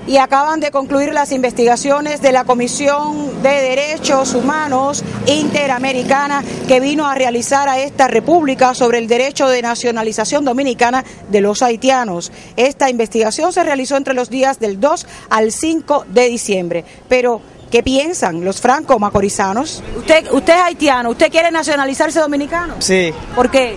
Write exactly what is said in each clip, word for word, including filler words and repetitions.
Y acaban de concluir las investigaciones de la Comisión de Derechos Humanos Interamericana que vino a realizar a esta república sobre el derecho de nacionalización dominicana de los haitianos. Esta investigación se realizó entre los días del dos al cinco de diciembre. Pero, ¿qué piensan los franco-macorizanos? Usted, usted es haitiano, ¿usted quiere nacionalizarse dominicano? Sí. ¿Por qué?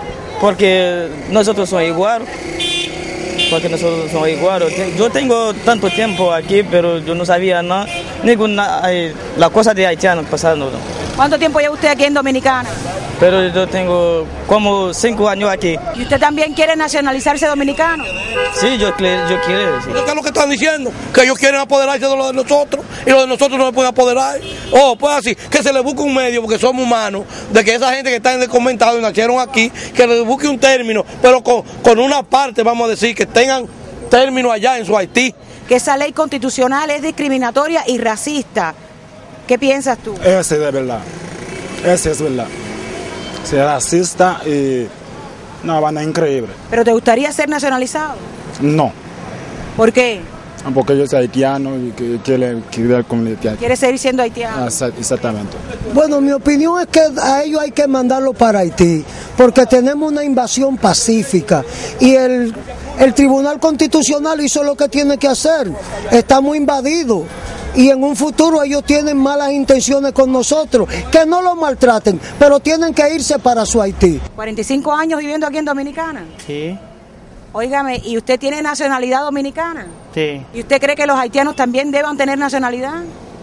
Porque nosotros somos igual. Porque nosotros somos igual. Yo tengo tanto tiempo aquí, pero yo no sabía nada, ninguna la cosa de haitianos pasando. ¿Cuánto tiempo lleva usted aquí en Dominicana? Pero yo tengo como cinco años aquí. ¿Y usted también quiere nacionalizarse dominicano? Sí, yo, yo quiero. Sí. ¿Qué es lo que están diciendo? Que ellos quieren apoderarse de lo de nosotros y lo de nosotros no se pueden apoderar. Oh, pues así, que se le busque un medio, porque somos humanos, de que esa gente que está en el comentado y nacieron aquí, que le busque un término, pero con, con una parte, vamos a decir, que tengan término allá en su Haití. Que esa ley constitucional es discriminatoria y racista. ¿Qué piensas tú? Ese es verdad. Ese es verdad. Si es racista y una vaina increíble. ¿Pero te gustaría ser nacionalizado? No. ¿Por qué? Porque yo soy haitiano y que quiere ver con el haitiano. ¿Quieres seguir siendo haitiano? Exactamente. Bueno, mi opinión es que a ellos hay que mandarlo para Haití, porque tenemos una invasión pacífica y el, el Tribunal Constitucional hizo lo que tiene que hacer. Estamos invadidos. Y en un futuro ellos tienen malas intenciones con nosotros, que no los maltraten, pero tienen que irse para su Haití. ¿cuarenta y cinco años viviendo aquí en Dominicana? Sí. Óigame, ¿y usted tiene nacionalidad dominicana? Sí. ¿Y usted cree que los haitianos también deban tener nacionalidad?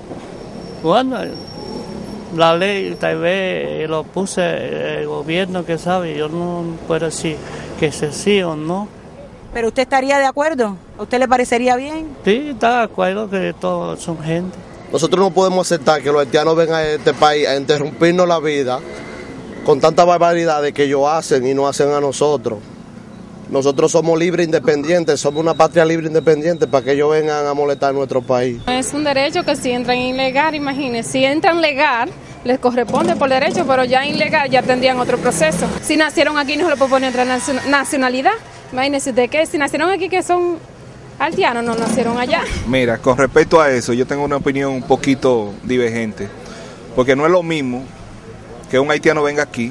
Bueno, la ley tal vez lo puse el gobierno que sabe, yo no puedo decir que sea sí o no. ¿Pero usted estaría de acuerdo? ¿A usted le parecería bien? Sí, está de acuerdo que todos son gente. Nosotros no podemos aceptar que los haitianos vengan a este país a interrumpirnos la vida con tantas barbaridades que ellos hacen y no hacen a nosotros. Nosotros somos libres, independientes, somos una patria libre, independiente, para que ellos vengan a molestar nuestro país. Es un derecho que si entran ilegal, imagínense, si entran legal, les corresponde por derecho, pero ya ilegal ya tendrían otro proceso. Si nacieron aquí no se les puede poner otra nacionalidad. Imagínense de que si nacieron aquí que son haitianos, no nacieron allá. Mira, con respecto a eso, yo tengo una opinión un poquito divergente, porque no es lo mismo que un haitiano venga aquí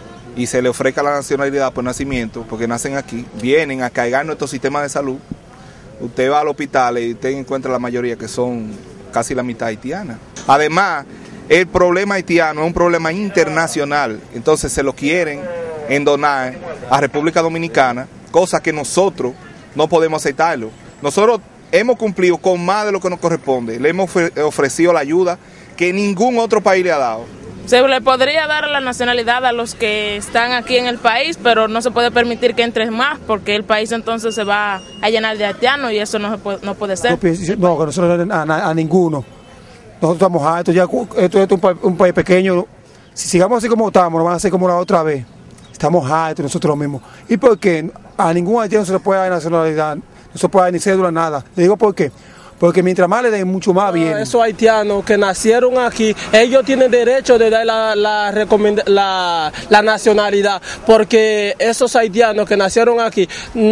y se le ofrezca la nacionalidad por nacimiento, porque nacen aquí, vienen a cargar nuestro sistema de salud. Usted va al hospital y usted encuentra la mayoría que son casi la mitad haitiana. Además, el problema haitiano es un problema internacional, entonces se lo quieren endonar a República Dominicana, cosa que nosotros no podemos aceptarlo. Nosotros hemos cumplido con más de lo que nos corresponde, le hemos ofrecido la ayuda que ningún otro país le ha dado. Se le podría dar la nacionalidad a los que están aquí en el país, pero no se puede permitir que entren más, porque el país entonces se va a llenar de haitianos y eso no, se puede, no puede ser. No, que nosotros a, a, a ninguno. Nosotros estamos altos, ya esto, esto es un, un país pequeño. Si sigamos así como estamos, nos van a hacer como la otra vez. Estamos altos nosotros mismos. ¿Y por qué? A ningún haitiano se le puede dar nacionalidad, no se puede dar ni cédula, nada. Le digo por qué. Porque mientras más le den, mucho más bien. Esos haitianos que nacieron aquí, ellos tienen derecho de dar la, la, la, la nacionalidad, porque esos haitianos que nacieron aquí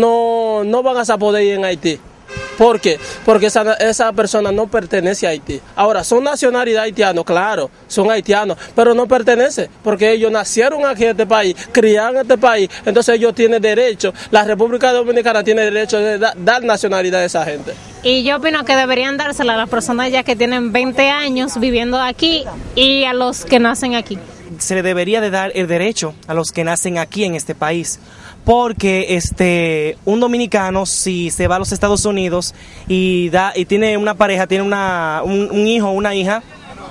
no, no van a poder ir en Haití. ¿Por qué? Porque esa, esa persona no pertenece a Haití. Ahora, son nacionalidad haitianos, claro, son haitianos, pero no pertenece, porque ellos nacieron aquí en este país, criaron en este país, entonces ellos tienen derecho, la República Dominicana tiene derecho de da, dar nacionalidad a esa gente. Y yo opino que deberían dársela a las personas ya que tienen veinte años viviendo aquí y a los que nacen aquí. Se le debería de dar el derecho a los que nacen aquí en este país, porque este un dominicano si se va a los Estados Unidos y da y tiene una pareja, tiene una un, un hijo o una hija,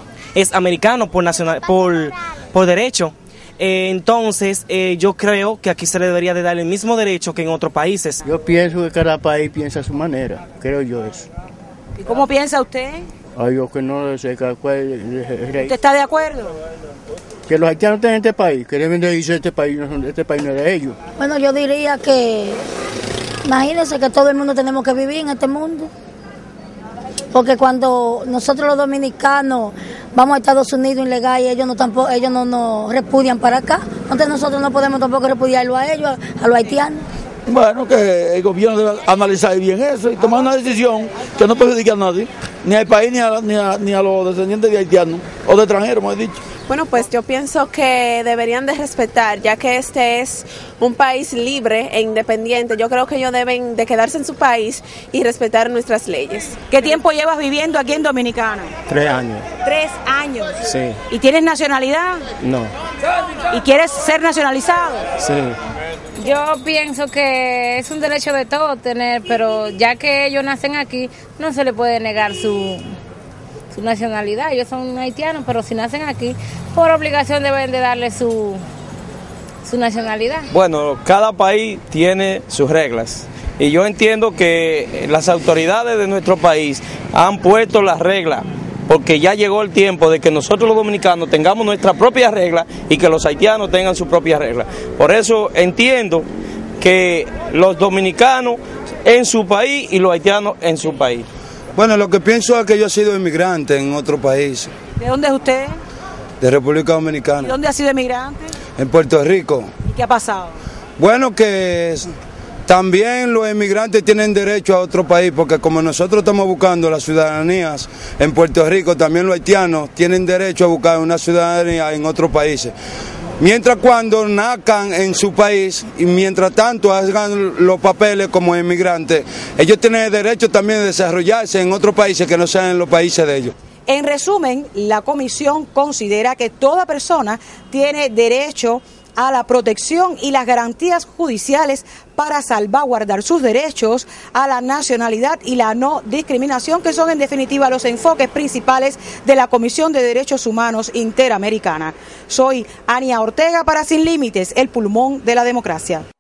es americano por nacional por por derecho. Eh, entonces eh, yo creo que aquí se le debería de dar el mismo derecho que en otros países. Yo pienso que cada país piensa a su manera, creo yo eso. ¿Y cómo piensa usted? Ay, yo que no sé cuál. ¿Usted está de acuerdo? Que los haitianos estén en este país, que deben de irse a este país, no, este país no es de ellos. Bueno, yo diría que, imagínense que todo el mundo tenemos que vivir en este mundo. Porque cuando nosotros los dominicanos vamos a Estados Unidos ilegal y ellos no tampoco, ellos no nos repudian para acá, entonces nosotros no podemos tampoco repudiarlo a ellos, a, a los haitianos. Bueno, que el gobierno debe analizar bien eso y tomar una decisión que no perjudique a nadie, ni al país ni a, ni a, ni a los descendientes de haitianos o de extranjeros, como he dicho. Bueno, pues yo pienso que deberían de respetar, ya que este es un país libre e independiente. Yo creo que ellos deben de quedarse en su país y respetar nuestras leyes. ¿Qué tiempo llevas viviendo aquí en Dominicana? Tres años. Tres años. Sí. ¿Y tienes nacionalidad? No. ¿Y quieres ser nacionalizado? Sí. Yo pienso que es un derecho de todos tener, pero ya que ellos nacen aquí, no se les puede negar su, su nacionalidad. Ellos son haitianos, pero si nacen aquí, por obligación deben de darle su, su nacionalidad. Bueno, cada país tiene sus reglas. Y yo entiendo que las autoridades de nuestro país han puesto las reglas, porque ya llegó el tiempo de que nosotros los dominicanos tengamos nuestra propia regla y que los haitianos tengan su propia regla. Por eso entiendo que los dominicanos en su país y los haitianos en su país. Bueno, lo que pienso es que yo he sido inmigrante en otro país. ¿De dónde es usted? De República Dominicana. ¿Y dónde ha sido emigrante? En Puerto Rico. ¿Y qué ha pasado? Bueno, que también los inmigrantes tienen derecho a otro país, porque como nosotros estamos buscando las ciudadanías en Puerto Rico, también los haitianos tienen derecho a buscar una ciudadanía en otros países. Mientras cuando nazcan en su país y mientras tanto hagan los papeles como inmigrantes, ellos tienen el derecho también de desarrollarse en otros países que no sean en los países de ellos. En resumen, la comisión considera que toda persona tiene derecho a la protección y las garantías judiciales para salvaguardar sus derechos a la nacionalidad y la no discriminación, que son en definitiva los enfoques principales de la Comisión de Derechos Humanos Interamericana. Soy Ania Ortega para Sin Límites, el pulmón de la democracia.